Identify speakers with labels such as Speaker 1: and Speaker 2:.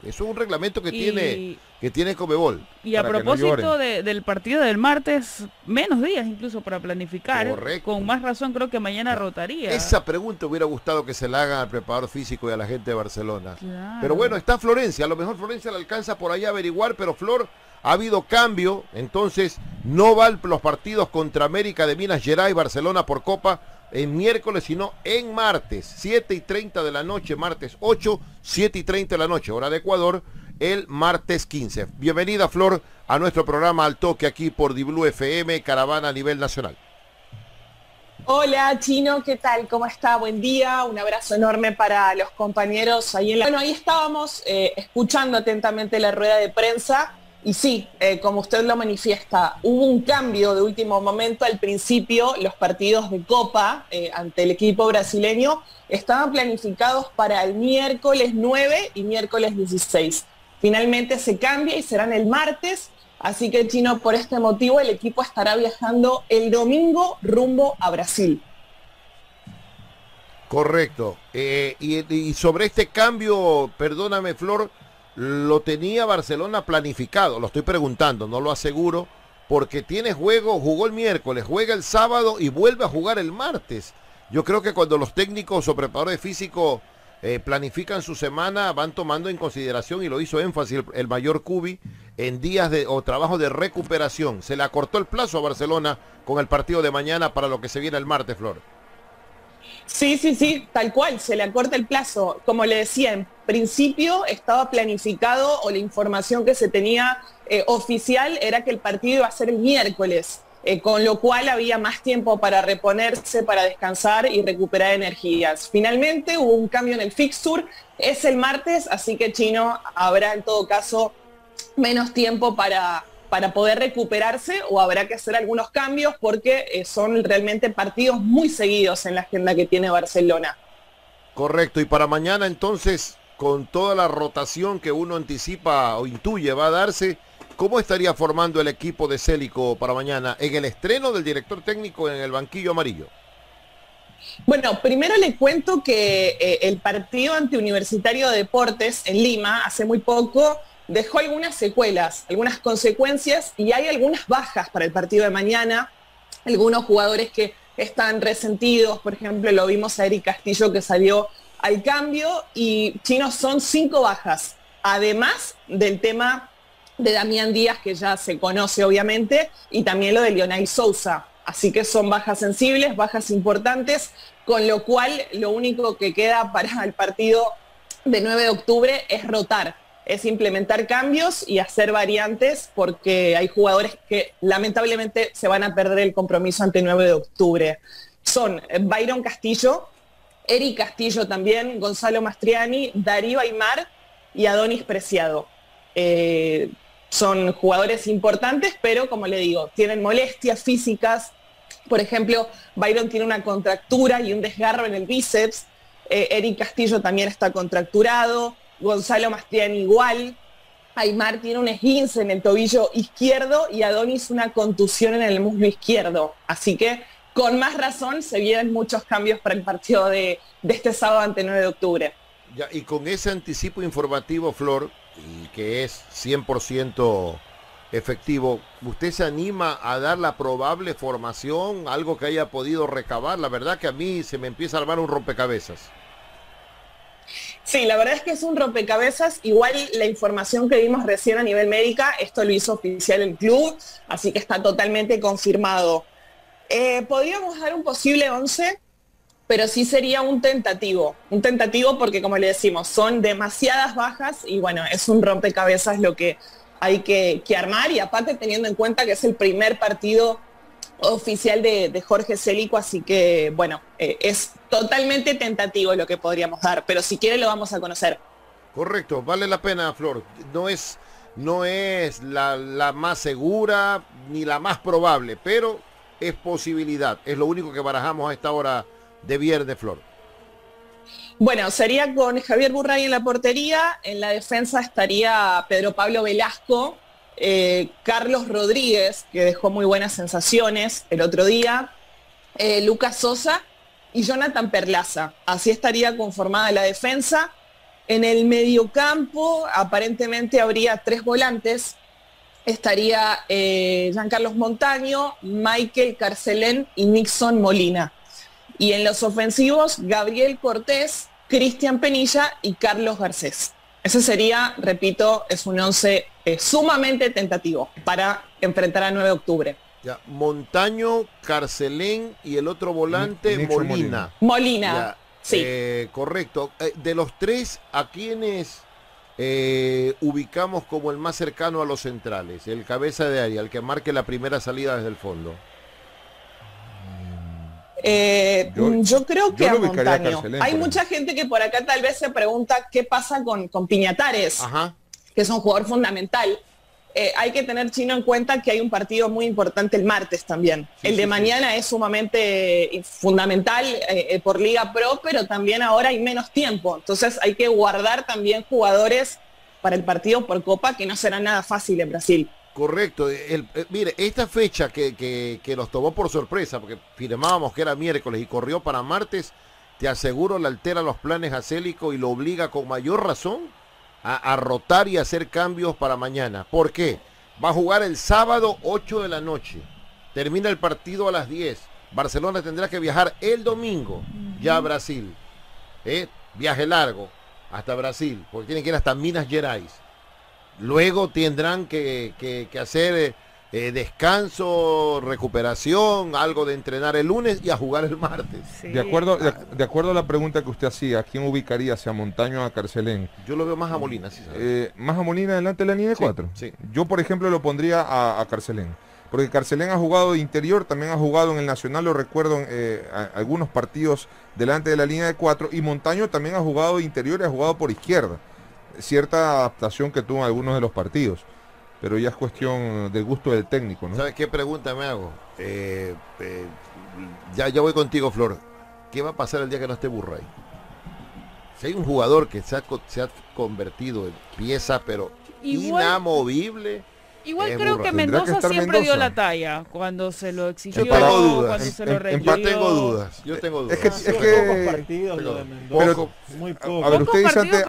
Speaker 1: Eso es un reglamento
Speaker 2: Y,
Speaker 1: que tiene Conmebol.
Speaker 2: y a
Speaker 1: Para que no
Speaker 2: propósito
Speaker 1: lloren.
Speaker 2: del partido del martes, menos días incluso para planificar,
Speaker 1: Correcto.
Speaker 2: con más razón creo que mañana rotaría.
Speaker 1: Esa pregunta hubiera gustado que se la hagan al preparador físico y a la gente de Barcelona. Pero
Speaker 2: Claro.
Speaker 1: bueno, está Florencia. A lo mejor Florencia le alcanza por ahí a averiguar, pero Flor, ha habido cambio. Entonces, no van los partidos contra América de Minas Gerais y Barcelona por Copa en miércoles, sino en martes, 7:30 de la noche, martes 8, 7:30 de la noche, hora de Ecuador, el martes 15. Bienvenida, Flor, a nuestro programa Al Toque aquí por Diblu FM, Caravana a nivel nacional.
Speaker 3: Hola Chino, ¿qué tal? ¿Cómo está? Buen día, un abrazo enorme para los compañeros ahí en la... Bueno, ahí estábamos escuchando atentamente la rueda de prensa y sí, como usted lo manifiesta, hubo un cambio de último momento. Al principio los partidos de Copa ante el equipo brasileño estaban planificados para el miércoles 9 y miércoles 16. Finalmente se cambia y serán el martes. Así que, Chino, por este motivo el equipo estará viajando el domingo rumbo a Brasil.
Speaker 1: Correcto. Y sobre este cambio, perdóname, Flor, lo tenía Barcelona planificado, lo estoy preguntando, no lo aseguro, porque tiene juego, jugó el miércoles, juega el sábado y vuelve a jugar el martes. Yo creo que cuando los técnicos o preparadores físicos planifican su semana, van tomando en consideración, y lo hizo énfasis el mayor Cubi, en días o trabajo de recuperación. Se le acortó el plazo a Barcelona con el partido de mañana para lo que se viene el martes, Flor.
Speaker 3: Sí, tal cual, se le acorta el plazo. Como le decía, en principio estaba planificado, o la información que se tenía oficial era que el partido iba a ser el miércoles, con lo cual había más tiempo para reponerse, para descansar y recuperar energías. Finalmente hubo un cambio en el fixture, es el martes, así que Chino habrá en todo caso menos tiempo para poder recuperarse, o habrá que hacer algunos cambios porque son realmente partidos muy seguidos en la agenda que tiene Barcelona.
Speaker 1: Correcto, y para mañana entonces, con toda la rotación que uno anticipa o intuye va a darse, ¿cómo estaría formando el equipo de Célico para mañana en el estreno del director técnico en el banquillo amarillo?
Speaker 3: Bueno, primero le cuento que el partido ante Universitario de Deportes en Lima hace muy poco dejó algunas secuelas, algunas consecuencias, y hay algunas bajas para el partido de mañana. Algunos jugadores que están resentidos, por ejemplo, lo vimos a Eric Castillo que salió al cambio, y Chino, son 5 bajas, además del tema de Damián Díaz, que ya se conoce obviamente, y también lo de Lionel Sousa. Así que son bajas sensibles, bajas importantes, con lo cual lo único que queda para el partido de 9 de octubre es rotar, es implementar cambios y hacer variantes, porque hay jugadores que lamentablemente se van a perder el compromiso ante 9 de octubre. Son Byron Castillo, Eric Castillo también, Gonzalo Mastriani, Darío Aimar y Adonis Preciado. Son jugadores importantes, pero como le digo, tienen molestias físicas. Por ejemplo, Byron tiene una contractura y un desgarro en el bíceps. Eric Castillo también está contracturado. Gonzalo Mastriani igual. Aimar tiene un esguince en el tobillo izquierdo y Adonis una contusión en el muslo izquierdo. Así que con más razón se vienen muchos cambios para el partido de este sábado ante 9 de octubre.
Speaker 1: Ya, y con ese anticipo informativo, Flor, y que es 100% efectivo, ¿usted se anima a dar la probable formación, algo que haya podido recabar? La verdad que a mí se me empieza a armar un rompecabezas.
Speaker 3: Sí, la verdad es que es un rompecabezas. Igual la información que vimos recién a nivel médica, esto lo hizo oficial el club, así que está totalmente confirmado. Podríamos dar un posible 11, pero sí sería un tentativo porque, como le decimos, son demasiadas bajas y bueno, es un rompecabezas lo que hay que armar, y aparte teniendo en cuenta que es el primer partido oficial de Jorge Célico, así que bueno, es totalmente tentativo lo que podríamos dar, pero si quiere lo vamos a conocer.
Speaker 1: Correcto, vale la pena, Flor. No es la más segura ni la más probable, pero es posibilidad. Es lo único que barajamos a esta hora de viernes, Flor.
Speaker 3: Bueno, sería con Javier Burray en la portería. En la defensa estaría Pedro Pablo Velasco, Carlos Rodríguez, que dejó muy buenas sensaciones el otro día, Lucas Sosa y Jonathan Perlaza. Así estaría conformada la defensa. En el mediocampo aparentemente habría 3 volantes. Estaría Giancarlos Montaño, Michael Carcelén y Nixon Molina. Y en los ofensivos, Gabriel Cortés, Cristian Penilla y Carlos Garcés. Ese sería, repito, es un 11 sumamente tentativo para enfrentar a 9 de octubre.
Speaker 1: Ya, Montaño, Carcelén y el otro volante, Molina.
Speaker 3: Molina,
Speaker 1: ya,
Speaker 3: sí.
Speaker 1: Correcto. De los tres, ¿a quiénes ubicamos como el más cercano a los centrales? El cabeza de área, el que marque la primera salida desde el fondo.
Speaker 3: Yo creo que a Montaño.
Speaker 4: Carcelén,
Speaker 3: Hay mucha gente que por acá tal vez se pregunta qué pasa con Piñatares,
Speaker 1: Ajá.
Speaker 3: que es un jugador fundamental. Hay que tener, Chino, en cuenta que hay un partido muy importante el martes también.
Speaker 1: Sí,
Speaker 3: el de
Speaker 1: sí,
Speaker 3: mañana es sumamente fundamental por Liga Pro, pero también ahora hay menos tiempo. Entonces hay que guardar también jugadores para el partido por Copa, que no será nada fácil en Brasil.
Speaker 1: Correcto. Mire, esta fecha que nos tomó por sorpresa, porque firmábamos que era miércoles y corrió para martes, te aseguro le altera los planes a Célico y lo obliga con mayor razón a rotar y hacer cambios para mañana. ¿Por qué? Va a jugar el sábado 8 de la noche. Termina el partido a las 10. Barcelona tendrá que viajar el domingo ya a Brasil. Viaje largo hasta Brasil, porque tienen que ir hasta Minas Gerais. Luego tendrán que hacer descanso, recuperación, algo de entrenar el lunes y a jugar el martes.
Speaker 2: Sí.
Speaker 4: De acuerdo a la pregunta que usted hacía, ¿a quién ubicaría? ¿Hacia Montaño o a Carcelén?
Speaker 1: Yo lo veo más a Molina, sí, ¿sabes?
Speaker 4: ¿Más a Molina delante de la línea de 4?
Speaker 1: Sí.
Speaker 4: Yo, por ejemplo, lo pondría a Carcelén. Porque Carcelén ha jugado de interior, también ha jugado en el Nacional, lo recuerdo, algunos partidos delante de la línea de 4. Y Montaño también ha jugado de interior y ha jugado por izquierda. Cierta adaptación que tuvo en algunos de los partidos. Pero ya es cuestión del gusto del técnico, ¿no?
Speaker 1: ¿Sabes qué pregunta me hago? Ya voy contigo, Flor. ¿Qué va a pasar el día que no esté Burray? Si hay un jugador que se ha convertido en pieza, pero inamovible.
Speaker 2: Igual creo
Speaker 1: Burray.
Speaker 2: que
Speaker 4: Tendrá que
Speaker 2: Mendoza
Speaker 4: estar
Speaker 2: siempre dio
Speaker 4: Mendoza.
Speaker 2: la talla cuando se lo exigió,
Speaker 1: Yo tengo dudas.
Speaker 2: cuando se lo
Speaker 4: En
Speaker 2: requirió.
Speaker 4: parte
Speaker 1: Tengo dudas. Yo tengo dudas.
Speaker 4: Es que
Speaker 5: Pocos partidos lo de Mendoza,
Speaker 4: Pero-
Speaker 5: muy
Speaker 4: a
Speaker 5: poco.
Speaker 4: ver, usted dice
Speaker 2: Pocos
Speaker 4: antes,